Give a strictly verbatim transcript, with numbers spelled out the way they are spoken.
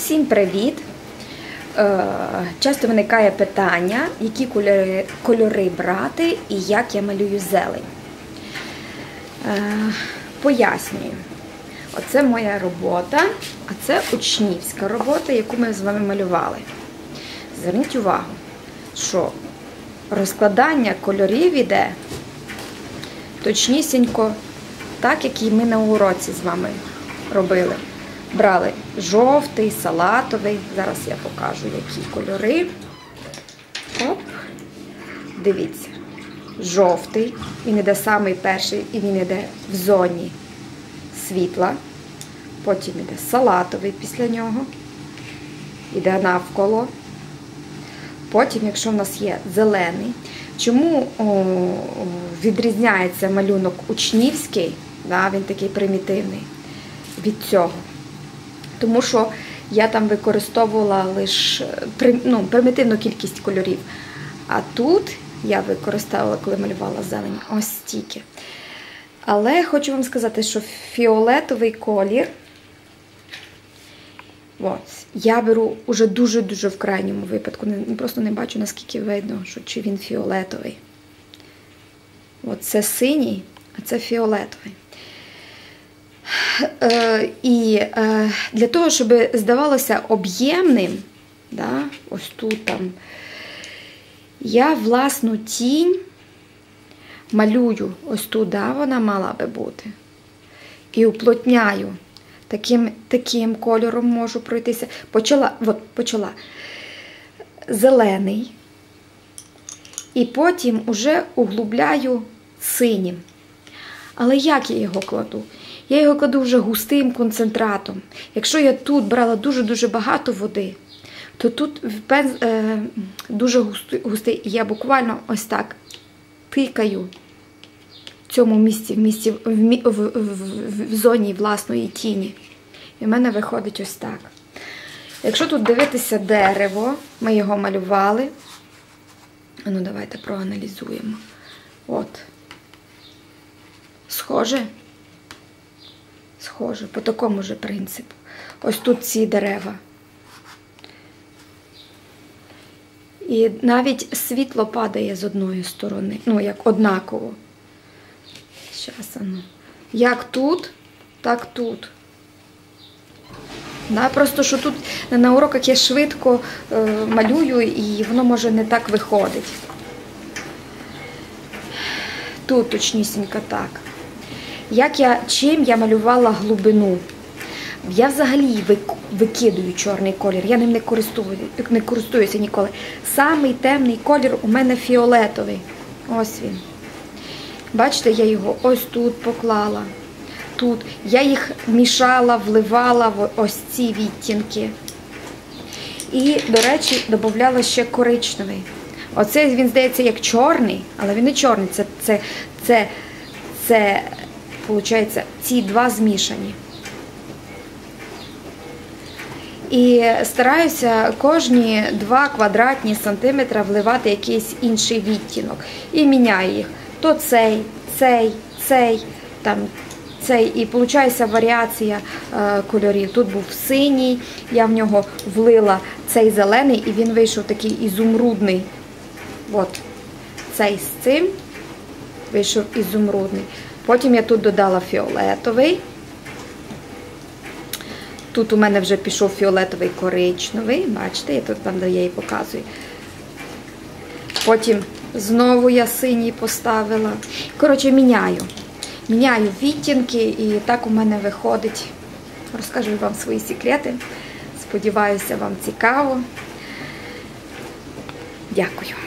Всім привіт! Часто виникає питання, які кольори, кольори брати і як я малюю зелень. Пояснюю. Оце моя робота, а це учнівська робота, яку ми з вами малювали. Зверніть увагу, що розкладання кольорів іде точнісінько так, як і ми на уроці з вами робили. Брали жовтий, салатовий. Зараз я покажу, які кольори. Оп. Дивіться. Жовтий. Він іде самий перший і він іде в зоні світла. Потім іде салатовий після нього. Іде навколо. Потім, якщо в нас є зелений. Чому о, відрізняється малюнок учнівський, да, він такий примітивний, від цього? Тому що я там використовувала лише ну, примітивну кількість кольорів. А тут я використовувала, коли малювала зелень, ось стільки. Але хочу вам сказати, що фіолетовий колір, от, я беру уже дуже-дуже в крайньому випадку. Не, просто не бачу, наскільки видно, що чи він фіолетовий. От це синій, а це фіолетовий. Е, і е, для того, щоб здавалося об'ємним, да, ось тут там, я власну тінь малюю, ось тут, да, вона мала би бути, і уплотняю. Таким, таким кольором можу пройтися. Почала, от, почала зелений, і потім уже углубляю синім. Але як я його кладу? Я його кладу вже густим концентратом. Якщо я тут брала дуже-дуже багато води, то тут пенз, е, дуже густий, густий. Я буквально ось так тикаю в цьому місці, в, місці, в, в, в, в, в зоні власної тіні. І в мене виходить ось так. Якщо тут дивитися дерево, ми його малювали. Ну, давайте проаналізуємо. От. Схоже? Схоже, по такому же принципу. Ось тут ці дерева. І навіть світло падає з одної сторони. Ну, як однаково. Щас, ну. Як тут, так тут. Да, просто, що тут на уроках я швидко е, малюю, і воно може не так виходить. Тут точнісінько так. Як я, чим я малювала глибину? Я взагалі викидую чорний колір, я ним не, користую, не користуюся ніколи. Самий темний колір у мене фіолетовий. Ось він. Бачите, я його ось тут поклала. Тут. Я їх мішала, вливала в ось ці відтінки. І, до речі, додавала ще коричневий. Оце він, здається, як чорний, але він не чорний. Це, це, це, це виходить, ці два змішані. І стараюся кожні два квадратні сантиметри вливати якийсь інший відтінок. І міняю їх. То цей, цей, цей, там, цей. І виходить варіація е, кольорів. Тут був синій, я в нього влила цей зелений, і він вийшов такий ізумрудний. От, цей з цим вийшов ізумрудний. Потім я тут додала фіолетовий. Тут у мене вже пішов фіолетовий коричневий. Бачите, я тут там, де я її показую. Потім знову я синій поставила. Коротше, міняю. Міняю відтінки, і так у мене виходить. Розкажу вам свої секрети. Сподіваюся, вам цікаво. Дякую.